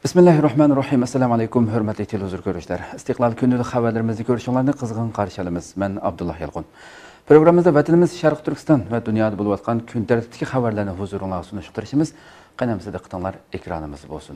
Bismillahirrahmanirrahim. Assalamu alaykum, hörmətli televizor görüşlər. İstiqlal günlük xəbərlərimizi görüşünlərini qızğın qarşılayırıq. Mən Abdullah Yalqın. Proqramımızda vətənimiz Şərq Türkistan və dünyada olub atqan gün tərtibdəki xəbərlərini huzurunuzğa sunuşub turuşumuz. Qənəmizdə diqqətinizlər ekranımız olsun.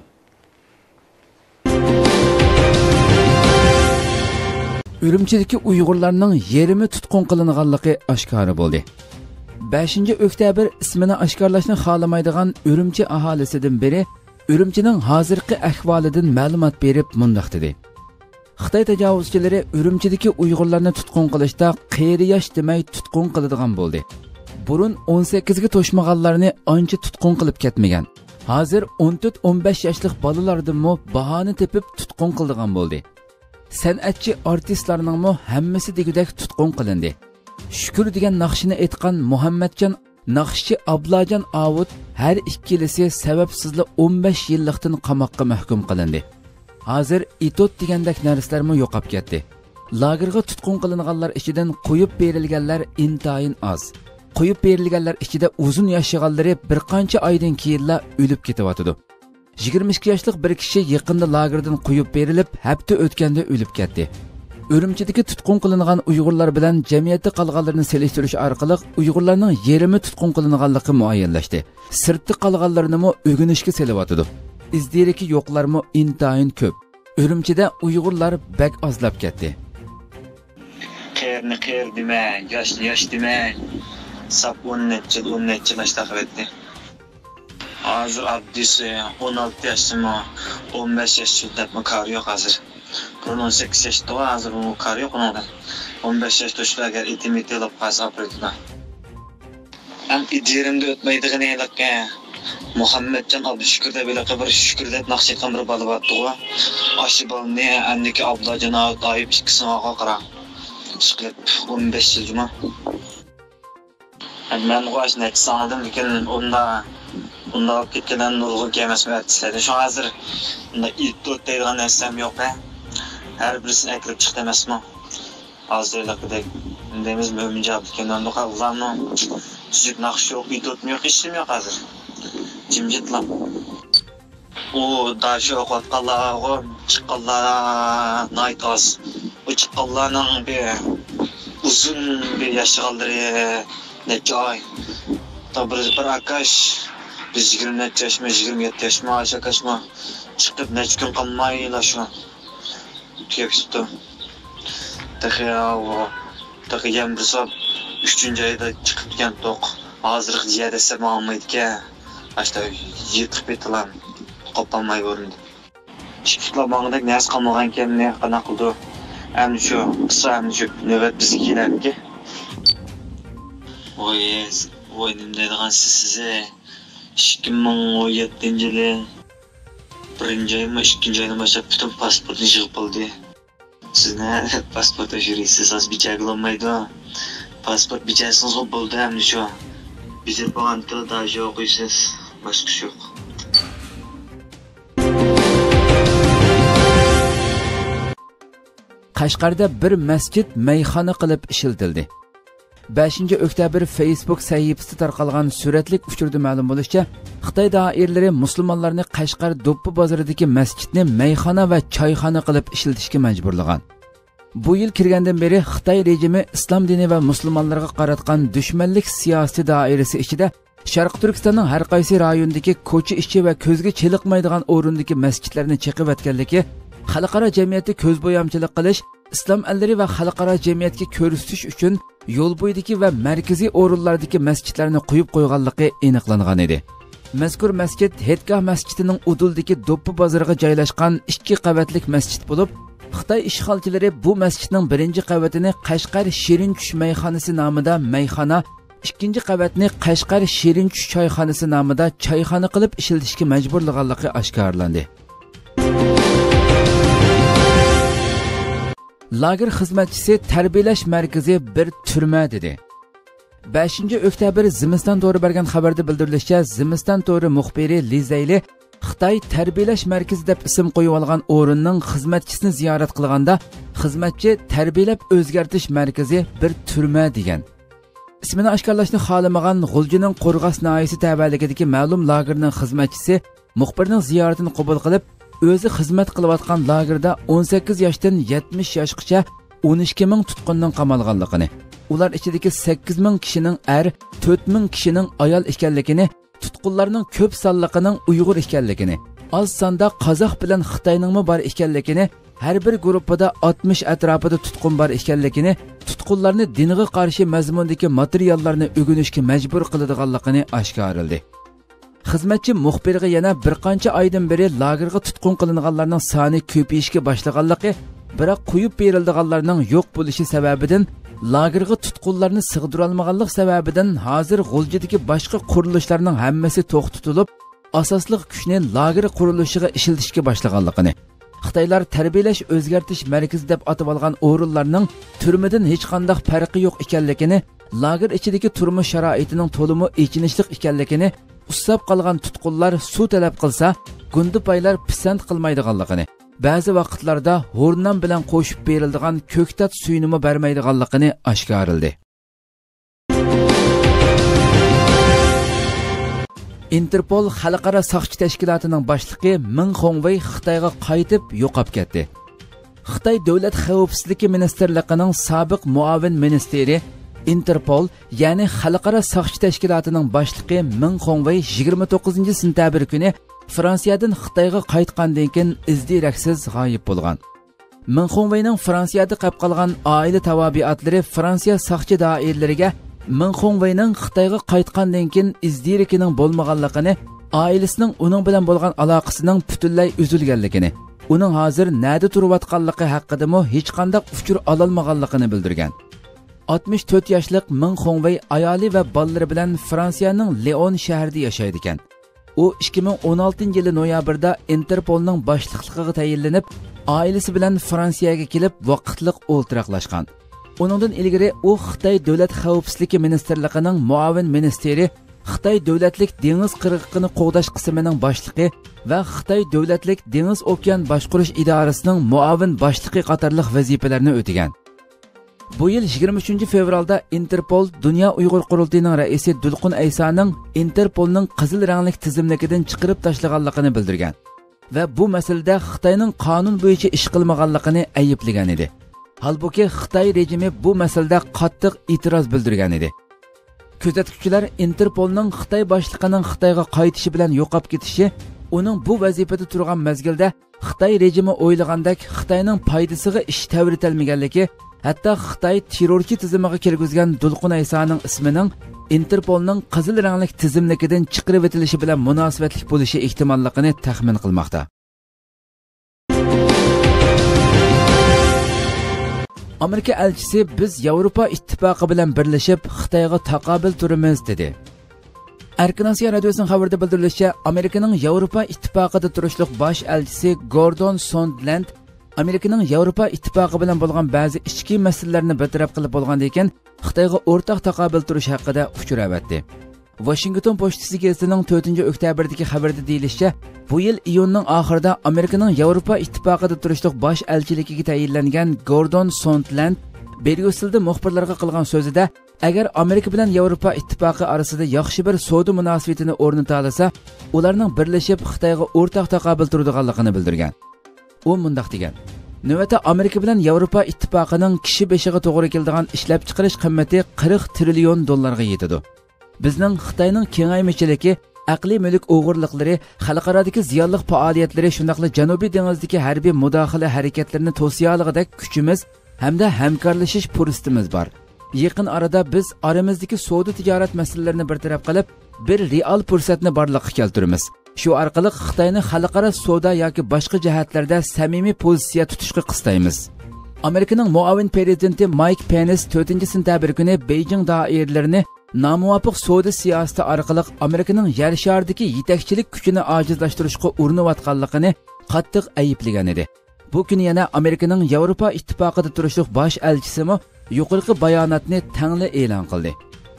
Ürümçidəki Uyğurlarning yerimi tutqun qilinganligi oshkora bo'ldi. 5 oktyabr ismini oshkorlashni xohlamaydigan Ürümçi aholisidan biri Ürümçining hozirgi ahvolidan ma'lumot berib mundaq dedi. Xitoy tajovuzchilari Ürümchidagi Uyg'urlarni tutqun qilishda qiyriyash demay tutqun qiladigan bo'ldi. Burun 18 ga to'shmaganlarni ancha tutqun qilib ketmagan. Hozir 14-15 yoshlik bolalardanmi bahona tepib tutqun qiladigan bo'ldi. San'atchi artistlarningmi hammasi degudek tutqun qilindi. Shukr degan naqshini aytgan Muhammadjon Naqshchi Ablajon Avud her ikkilisi sababsizli 15 yillikdan qamoqqa mahkum qilindi. Hozir itot degandek narsalarmi yo'qab ketdi. Lagerga tutqun qilinganlar ichidan qo'yib berilganlar intayin az. Qo'yib berilganlar ichida uzun yashaganlari bir qancha oydan keyinla o'lib ketyotdi. 22 yoshlik bir kishi yaqinda lagerdan qo'yib berilib, hafta o'tganda o'lib ketdi. Ürümçidagi tutqun qilingan Uyg'urlar bilan jamiyatda qolganlarni selishtirish orqali Uyg'urlarning yerimi tutqun qilinganligi muayyanlashdi. Sirtda qolganlarni o'rganishga selyotdi. İzdiriki yo'qlarmi intayin ko'p. Ürümchida Uyg'urlar bak ozlab ketdi. Qerni qer demang, yoshni yosh demang. Sap 10 necha yoshda qildi. Hozir abdisi 16 yoshmi, 15 yoshda makar yo'q hozir. 18 yaşta var, hazır bu kar yok ona. 15 yaşta şu agar itimiti alıp qasa apretidan. Hem idirimde ötmeydiğine yedik ya. Muhammedcan Abdüşükür'de böyle kıbır şükürde nakşet kamırı balı battı o. Aşı balı ne anneki Ablacan Ağut ayıp çıksın ağa kara. Şıklet 15 yıl cuma. Ben o aşı neti sanladım. Lakin onda alıp gitkilen nurgu gelmesini ettisledi. Şu hazır ilk dört deydiğen nesem yok be. Her birisini eklep çıktı emasmi? Hazırlıkdek indemiz mümin cevap ekandan Allah'ım tuzuk naqsh yo'q, itot yo'q, hech kim yo'q hozir. Jimjitlam. O daşı o'qatqanlar, chiqqanlar naytos. O chiqqanlarning bir uzun bir yashaganlari necha oy. Bir akash biz 20 yoshmi, 27 yoshmi, ashakashmi chiqib necha kun qolmaylar shu. Tüyeküstü. Takıyam bir sab 3. ayda çıkıp gen tok. Hazırlık ziyadesi mağamaydı ki. Açta yetip etilen koplanmay göründü. Çıkıpla mağadak neyse kalmagan kendine kana kıldı. Hem şu kısa hem şu nöbet bizi giyilen ki. Oy nimdeydiğen size 2017 yılı 1. ayımı 2. ayını başlayıp bütün pasportunu yığıp aldı. Siz ne pasporta jürisiz az biçay kılamaydı. Pasport biçaysınız o buldu hem de şu. Bize bağın tili daha şey okuysunuz. Başka şey yok. Qashqarda bir masjid meyxana qilib ishiltildi. 5 oktyabr Facebook sahifasida tarqalgan suratlik uchurda ma'lum bo'lishicha, Xitoy doiralari musulmonlarni Qashqar Do'ppi bozoridagi masjidni meyxana va choyxona qilib ishlatishga majburlagan. Bu yil kirgandan beri Xitoy rejimi islom dini va musulmonlarga qaratgan dushmanlik siyosiy doirasi ichida Sharq Turkistonning har qaysi rayonidagi ko'cha ichi va ko'zga cheliqmaydigan o'rindagi masjidlarni chiqib o'tganligi, xalqaro jamiyatda ko'zbo'yamchilik qilish, islom allari va xalqaro jamiyatga ko'rsatish uchun yo'l bo'yidagi va markaziy o'rinlardagi masjidlarni qo'yib qo'yganligi aniqlangan edi. Mazkur masjid Hetgoh masjidining uduldagi Do'ppi bozoriga joylashgan 2 qavatlik masjid bo'lib, Xitoy ishg'olchilari bu masjidning 1-qavatini Qashqar Shirin Tush meyxonasi nomida meyxona, 2-qavatni Qashqar Shirin Tush choyxonasi nomida choyxona qilib ishlatishga majburlaganligi oshkorlandi. Lager xizmatchisi tarbiyalash markazi bir turma dedi. 5 oktyabr Zimiston to'g'ri bergan xabarda bildirilishicha, Zimiston to'g'ri muxbiri Lizayli Xitoy tarbiyalash markazi deb ism qo'yib olgan o'rinning xizmatchisini ziyorat qilganda, xizmatchi tarbiyalab o'zgartirish markazi bir turma degan. Ismini oshkorlashni xohlamagan G'uljining Qo'rg'as noyasi tabaligidagi ma'lum lagerning xizmatchisi muxbirning ziyoratini qabul qilib, o'zi xizmat qilayotgan lagerda 18 yoshdan 70 yoshgacha 12 ming tutqunning qamalganligini, ular ichidagi 8 ming kishining 4 ming kishining ayol ekanligini, tutqunlarning ko'p sonliqining Uyg'ur ekanligini, az sonda Qozoq bilan Xitoyningmi bor ekanligini, har bir guruhida 60 atrofida tutqun bor ekanligini, tutqunlarni dinga qarshi mazmundagi materiallarni o'rganishga majbur qiladiganligini oshkorladi. Xizmatchi muxbirga yana bir qancha oydan beri lagerga tutqun qilinganlarning soni ko'payishga boshlaganligi, biroq qo'yib berilganlarning yo'q bo'lishi sababidan, lagerga tutqunlarni sig'dira olmaganlik sababidan hozir G'uljidagi boshqa qurilishlarning hammasi to'xtatilib, asosli kuchni lager qurilishiga ishlatishga boshlaganligini, Xitoylar tarbiyalash o'zgartish markazi deb atab olgan o'rinlarning turmadan hech qanday farqi yo'q ekanligini, lager ichidagi turmush sharoitining to'limi echinishlik ekanligini, usab qolgan tutqunlar suv talab qilsa, gundupaylar pisand qilmaydiganligini, ba'zi vaqtlarda o'rnan bilan qo'shib beriladigan ko'ktat suyini bermaydiganligini oshkorladi. Interpol xalqaro soqchi tashkilotining boshlig'i Ming Hongwei Xitoyga qaytib yo'qolib ketdi. Xitoy davlat xavfsizligi ministrligining sobiq muavin ministri Interpol, ya'ni xalqaro soqchi tashkilotining boshlig'i Ming Hongwei 29-sentabr kuni Fransiyadan Xitoyga qaytgandan keyin izdiraksiz g'oyib bo'lgan. Ming Hongweining Fransiyada qolib qolgan oila tabiatlari Fransiya soqchi doiralariga Ming Hongweining Xitoyga qaytgandan keyin izdirikining bo'lmaganligini, oilasining uning bilan bo'lgan aloqasining butunlay uzilganligini, uning hozir nada turayotganligi haqida hech qanday uchur ololmaganligini bildirgan. 64 yoshlik Ming Hongwei ayoli va bolalari bilan Fransiyaning Leon shahrida yashaydi ekan. U 2016-yil noyabrda Interpolning boshliqligiga tayinlanib, oilasi bilan Fransiyaga kelib vaqtliq o'ltiraqlashgan. Uningdan ilgari u Xitoy davlat xavfsizligi ministrligining muavin ministri, Xitoy davlatlik dengiz qirg'oqini qo'g'dash qismining boshlig'i va Xitoy davlatlik dengiz okean boshqarish idorasining muavin boshlig'i qatorliq vazifalarni o'tagan. Bu yil 23 fevralda Interpol Dunyo Uyg'ur qurultiyining raisi Dulqin Aysoning Interpolning qizil ranglik tizimligidan chiqarib tashlaganligini bildirgan va bu masalada Xitoyning qonun bo'yicha ish qilmaganligini ayblagan edi. Halbuki Xitoy rejimi bu masalada qattiq e'tiroz bildirgan edi. Kuzatuvchilar Interpolning Xitoy boshlig'ining Xitoyga qaytishi bilan yo'qolib ketishi, uning bu vazifada turgan mezgilda Xitoy rejimi o'ylagandek Xitoyning foydasiga ish tavritalmaganligi, hatto Xitoy terrorchi tizimiga kirgizgan Dulqin Aysoning ismining Interpolning qizil ranglik tizimligidan chiqarib etilishi bilan munosabatli bo'lishi ehtimolligini taxmin qilmoqda. Amerika elchisi biz Yevropa ittifoqi bilan birlashib Xitoyga taqobil turamiz dedi. Erkinasiya radiosining xabarida bildirilishicha, Amerikaning Yevropa ittifoqida turishliq bosh elchisi Gordon Sondland Amerikaning Yevropa ittifoqi bilan bo'lgan ba'zi ichki masalalarni bartaraf qilib bo'lgandan keyin Xitoyga o'rtaq taqobil turish haqida uchravatdi. Washington pochtasi gazetining 4-oktyabrdagi xabarida deyilishicha, bu yil iyunning oxirida Amerikaning Yevropa ittifoqida turishliq bosh elchiligiga tayinlangan Gordon Sondland Bergusilda muxbirlarga qilgan so'zida, agar Amerika bilan Yevropa ittifoqi orasida yaxshi bir savdo munosabatini o'rnata olsa, ularning birlashib Xitoyga o'rtaq taqobil turadiganligini bildirgan. U mundaq degan: navbatda Amerika bilan Yevropa ittifoqining kishi beshiga to'g'ri keladigan ishlab chiqarish qiymati 40 trillion dollarga yetadi. Bizning Xitoyning kengaymichiligi, aqliy mulk o'g'irliklari, xalqarodagi ziyonliq faoliyatlari, shundaqla Janubiy dengizdagi harbiy mudohala harakatlarini to'siya olg'idek kuchimiz hamda hamkorlashish fursatimiz bor. Yaqin arada biz oramizdagi savdo tijorat masalalarini bartaraf qilib, bir real fursatni borliqqa keltiramiz. Shu orqali Xitoyni xalqaro savdo yoki boshqa jihatlarda samimiy pozitsiya tutishga qistaymiz. Amerikaning muavin prezidenti Mike Pence 4-sentabr kuni Beijing doiralarini nomuvofiq savdo siyosati orqali Amerikaning yer sharidagi yetakchilik kuchini ojizlashtirishga urinayotganligini qattiq ayblagan edi. Bu kuni yana Amerikaning Yevropa ittifoqida turishliq bosh elchisi yuqorqi bayonotni tangli e'lon qildi.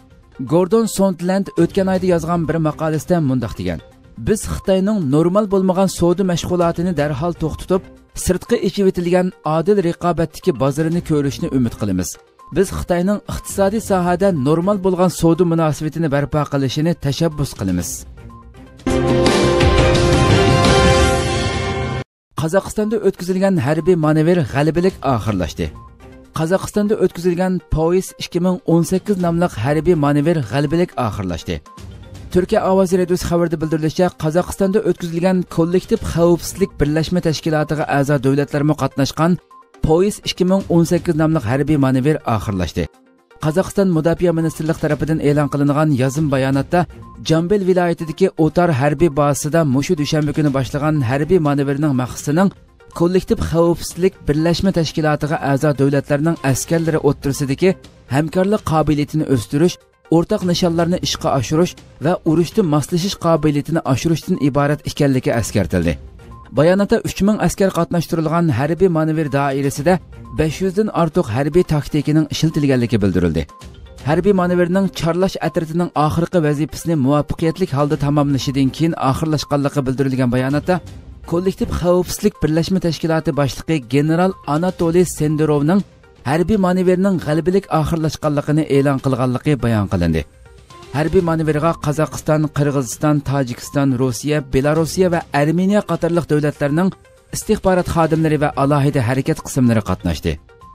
Gordon Sondland o'tgan oyda yozgan bir maqolasida mundaq degan: biz Xitoyning normal bo'lmagan savdo mashg'ulotini darhol to'xtatib, sirtqi ichib etilgan adil raqobatdagi bozorini ko'rishni umid qilamiz. Biz Xitoyning iqtisodiy sohada normal bo'lgan savdo munosabatini barpo qilishini tashabbus qilamiz. Qozog'istonda o'tkazilgan harbiy manevr g'alabalik oxirlashdi. Qozog'istonda o'tkazilgan Poyis 2018 nomli harbiy manevr g'alabalik oxirlashdi. Turkiya ovozi radiosi xabarida bildirilishicha, Qozog'istonda o'tkazilgan kollektiv xavfsizlik birlashma tashkilotiga a'zo davlatlarga qatnashgan Poyis 2018 nomli harbiy manevr oxirlashdi. Qozog'iston Mudofaa ministrligi tomonidan e'lon qilingan yozim bayonotda Jambel viloyatidagi Otar harbiy bazasida mushu dushanba kuni boshlangan harbiy manevrning maqsadining kollektiv xavfsizlik birlashma tashkilotiga a'zo davlatlarning askarlari o'ttirsidagi hamkorlik qobiliyatini o'stirish, o'rtaq nishonlarni ishga oshirish va urushda moslashish qobiliyatini oshirishdan iborat ekanligi eskartildi. Bayonotda 3000 askar qatnashtirilgan harbiy manevr doirasida 500 dan ortiq harbiy taktikaning ishlatilganligi bildirildi. Harbiy manevrning chorlash atritining oxirgi vazifasini muvaffaqiyatli holda tamomlashidan keyin oxirlashganligi bildirilgan bayonotda kollektiv xavfsizlik birlashma tashkiloti boshlig'i general Anatoliy Senderovning harbiy manevrning g'alabalik oxirlashganligini e'lon qilganligi bayon qilindi. Harbiy manevrga Qozog'iston, Qirg'iziston, Tojikiston, Rossiya, Belorussiya va Armeniya qatorliq davlatlarning istixborot xodimlari va alohida harakat qismlari qatnashdi.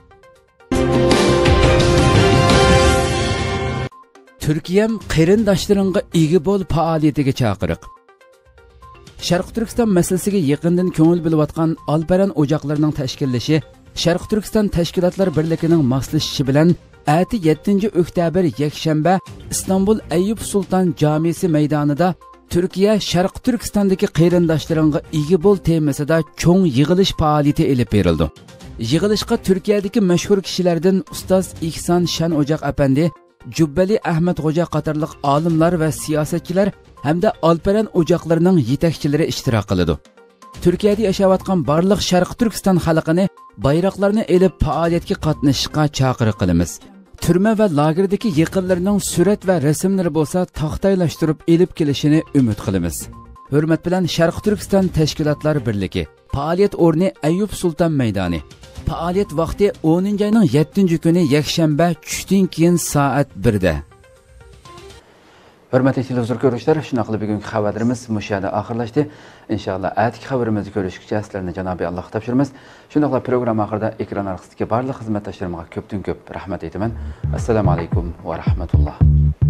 Turkiyam qarindoshlaringga ega bo'l faoliyatiga chaqiriq. Sharq Turkiston masalasiga yaqindan ko'ngil bo'layotgan Alparan o'joqlarining tashkillashi Sharq Turkiston tashkilotlar birligining moslashishi bilan 7 oktyabr yakshanba Istanbul Ayyub Sultan Jamisi maydonida Turkiya Sharq Turkistondagi qarindoshlaringga ega bo'l temasida cho'ng yig'ilish faoliyati olib berildi. Yig'ilishga Turkiyadagi mashhur kishilardan ustoz Ihson Shan O'joq apandi, Jubbali Ahmad Xo'ja qatorliq olimlar va siyosatchilar hamda Alparan o'joqlarining yetakchilari ishtirok qiladi. Turkiyada yashayotgan barliq Sharq Turkiston xalqini bayroqlarni elib faoliyatga qatnashishga chaqiriq qilamiz. Turma va lagerdagi yaqinlarining surat va rasmlari bo'lsa taxtaylashtirib elib kelishini umid qilamiz. Hurmat bilan Sharq Turkiston tashkilotlar birligi. Faoliyat o'rni Ayyub Sulton maydoni. Faoliyat vaqti 10-oyning 7-kuni yakshanba tushdan keyin soat 1 da. Hurmatli televizor ko'ruvchilar, shuna qilib bugungi xabarlarimiz mushada oxirlashdi. Inshaalloh atki xabarimizni ko'rishgacha sizlarni Janobiy Allohga topshiramiz. Shundaqla program oxirida ekran orqasidagi barliq xizmatdoshlarimga ko'pdan ko'p rahmat aytaman. Assalomu alaykum va rahmatulloh.